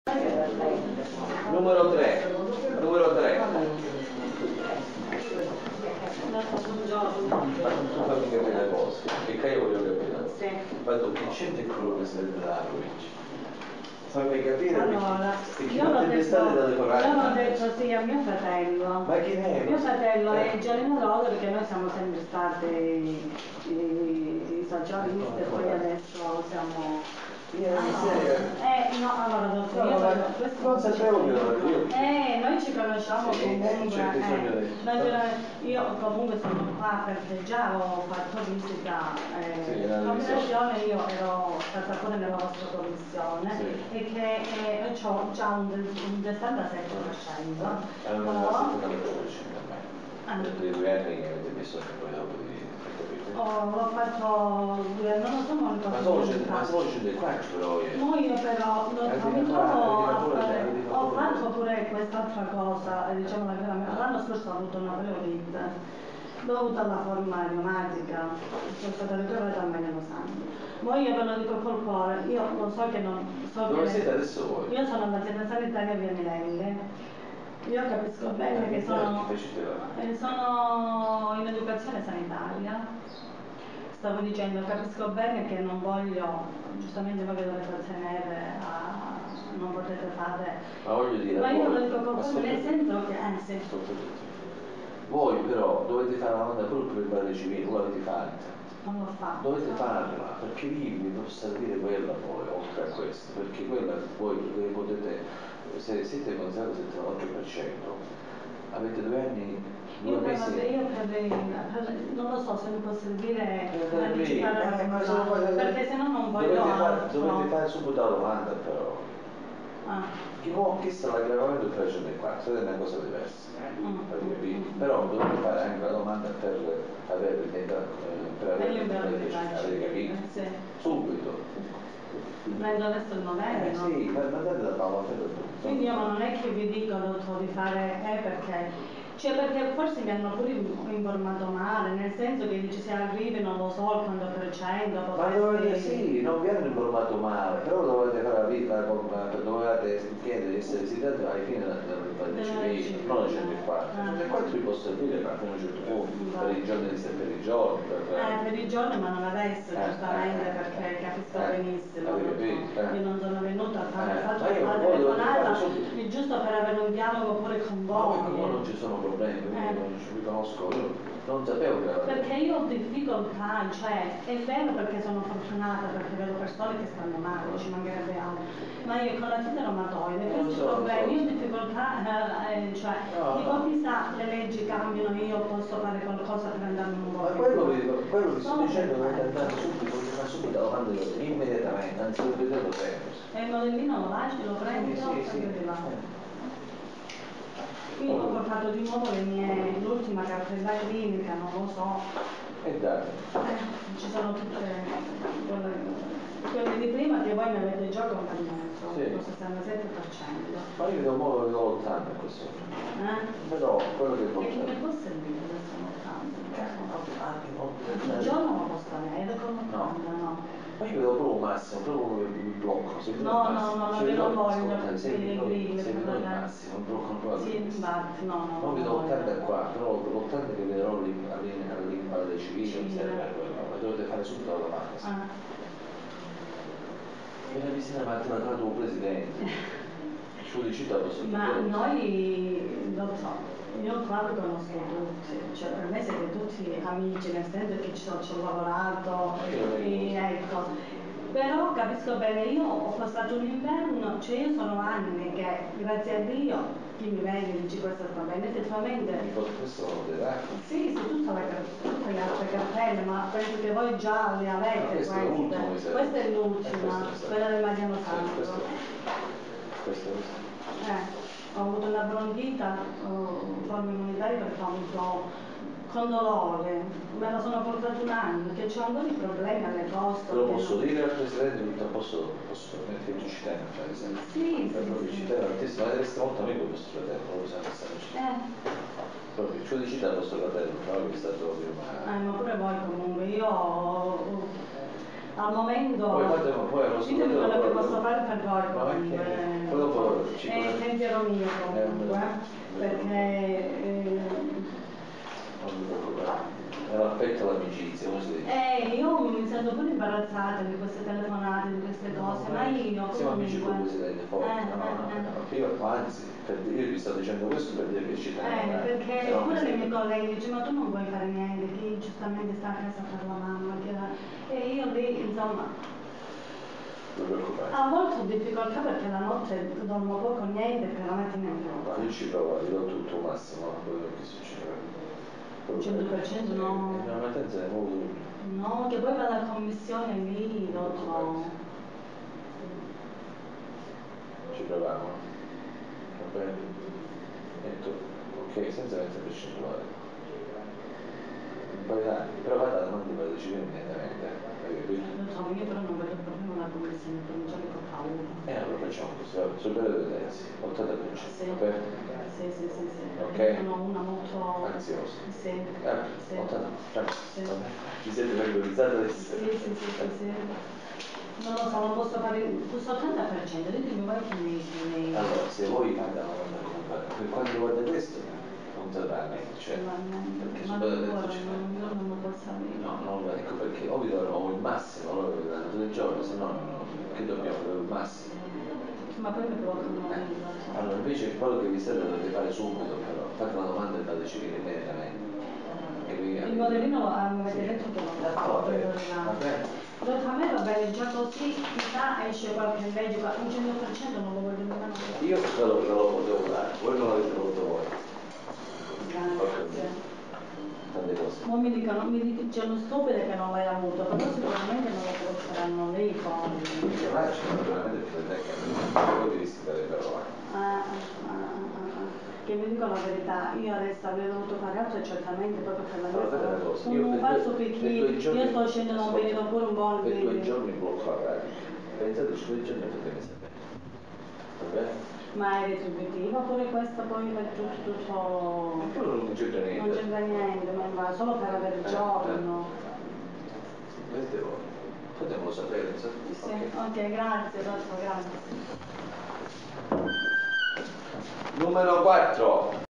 Numero 3. Numero 3. Buongiorno. Tu fammi capire una cosa, che io voglio capire. Sì. Ma tu chi c'entra il quello presidente della provincia? Fammi capire Allora, perché io l'ho detto sì a mio fratello. Ma chi è? Mio fratello è Gianino Rosa perché noi siamo sempre stati i socialisti e poi adesso siamo... no, allora dottore, non sapevo che ero io. noi ci conosciamo comunque. Io comunque sono qua perché già ho fatto visita commissione, io ero stata pure nella vostra commissione e che ho già un 67%. Per i 2 anni che avete messo poi dopo di l'ho fatto 2 anni, non lo so, non ricordo. ma solo 104 però io. No, io però mi trovo, ho fatto pure quest'altra cosa, diciamo l'anno scorso ho avuto una pleurite dovuta alla forma reumatica, sono stata ricoverata a Magnano Santo. Ma io ve lo dico col cuore, io lo so che non so. Dove siete adesso voi? Io sono all'azienda sanitaria via Milenge. Io capisco bene che sono in educazione sanitaria. Stavo dicendo, capisco bene che non voglio, giustamente voi che dovete ottenere, non potete fare. Ma voglio dire, ma io lo dico col cuore, nel senso che, voi però dovete fare la domanda pure per il padre civile, voi l'avete fatta. Non l'ho fatto. Dovete farla, perché vi può servire quella poi, oltre a questo, perché quella voi potete, se siete considerati il 78%, avete 2 anni, 2 mesi. Non lo so se mi può servire per anticipare perché se no non voglio dovete fare subito la domanda però. Chi sta l'aggravamento per la 104 è una cosa diversa, però dovete fare anche la domanda per avere avete capito? Subito. Prendo adesso il novembre. Sì, mandate la parola. Quindi io non è che vi dico di fare perché forse mi hanno pure informato male, nel senso che dice se arrivi non lo so il quanto per cento. Ma dovete, non vi hanno informato male, però dovete fare la vita, dovete chiedere di essere visitato ai fini della civile, non la 104. La 104 vi può servire fino a un certo punto, per i giorni. Per i giorni, ma non adesso, giustamente, perché capisco benissimo. Io non sono venuta a fare la telefonata, è giusto per avere un dialogo pure con voi. Ma poi con voi non ci sono problemi, non ci riconosco, io non sapevo che era. Perché io ho difficoltà, è vero perché sono fortunata, perché vedo persone che stanno male, ci mancherebbe altro, ma io con la tita reumatoide, questi problemi, io ho difficoltà, dico chissà le leggi cambiano, io posso fare qualcosa per andarmi un po'. Ma quello vi sto dicendo dovete andare subito alla domanda immediatamente, anzi lo vedremo sempre. E il modellino lo lasci, lo prendo, di là. Io ho portato di nuovo l'ultima cartella clinica, non lo so. E dai. Ci sono tutte quelle di prima che voi mi avete già confermato, il 67%. Ma io vedo l'80 a questo punto. Però quello che E che mi può servire adesso l'80? Il giorno lo posso avere con l'80, no? Ma io vedo proprio un massimo, proprio il blocco. No, io non voglio se vedo il massimo, il blocco non proprio. Sì, infatti, no. Non vedo l'80 qua, però l'80 che vedrò all'impalla civile mi serve a quello, ma dovete fare subito la domanda. E la visita mattina tra tuo presidente. Ma noi, io qua vi conosco tutti, per me siete tutti amici, nel senso che ci ho lavorato, ecco. Però capisco bene, io ho passato un inverno, io sono anni che, grazie a Dio, chi mi vede dice questo sta bene, effettivamente. Sì, tutte le altre cartelle, ma penso che voi già le avete queste. Questa è l'ultima, quella del Magnano Santo. Ho avuto una bronchita, forma immunitaria perché ho avuto con dolore, me la sono portata un anno, che c'ho ancora i problemi alle costole. Lo posso dire al Presidente tutto, posso permettere che ci tenga a fare sempre. Sì. Ci tengo tantissimo, ma deve essere molto amico il vostro fratello, lo sapete stare. Proprio, ci decida il vostro fratello, però che è stato proprio ma pure voi comunque, io al momento poi ditemi quello che posso fare per voi comunque. poi dopo pensiero mio comunque, perché non mi preoccupare, non affetta l'amicizia, come si dice? io mi sento pure imbarazzata di queste telefonate, di queste cose, ma io siamo amici con comunque... Presidente forte, io anzi, io vi sto dicendo questo per dire che ci tengo, perché pure le mie colleghe dicono ma tu non puoi fare niente, chi giustamente sta a casa per la mamma, e io lì insomma non preoccupare. a volte ho difficoltà perché la notte dormo poco niente e per la mattina mi Ma io ci provo, ti do tutto il massimo, quello che succede. 100% no. La mattina è molto dubbi. No, che poi vado a commissione lì, lo so. Ci proviamo, va bene? E tu, ok, senza mettere prescindere. Poi dai, però vado alla domanda per decidere immediatamente, hai capito? Lo so, io però non vedo problema la commissione, provinciale che ho paura. Allora facciamo così, vabbè, supera le tendenze, 80%, Sì. va bene? Sì. Ok? Sono una molto... Ansiosa. Sì. 80, Sì. va bene? Ti senti tranquillizzata adesso? Sì. Non lo so, non posso fare questo 80%, ditemi voi che ne... Allora, se voi fate la domanda comunque, per quanto riguarda questo, non sarà niente, cioè, perché Ma supera non le guarda, 100. io non lo posso avere. No, ecco perché o vi darò il massimo, loro vi danno 3 giorni, se no, che dobbiamo fare il massimo? Ma poi mi bloccano lì, lo so. Allora, invece quello che vi serve dovete fare subito, però, fate la domanda e la decidere immediatamente. Il modellino mi avete detto che non lo sto facendo va arrivare. bene? Dopo a me va bene già così, chissà esce qualche legge, ma un 100% non lo voglio nemmeno vedere. Io quello che lo potevo dare, voi non l'avete voluto voi. Grazie. Tante cose. Non mi dicono stupide che non l'hai avuto, però sicuramente non lo porteranno lì poi. Là c'è naturalmente potete che voi vi rischiarebbero. Che vi dico la verità, io adesso avrei dovuto fare altro certamente proprio per la mia Allora fate una salute. cosa, io Un falso per picchino, 2 giorni, io sto scendendo un periodo pure un po' per 2 di... giorni blocco la pratica. Pensateci 2 giorni e fatemi sapere. Va bene? Ma è retributiva pure questa poi per tutto... Quello non c'entra niente. Non c'entra niente, ma solo per avere il giorno. Vedete voi. Fatemelo sapere, insomma. Sì, ok, grazie, grazie. Numero 4.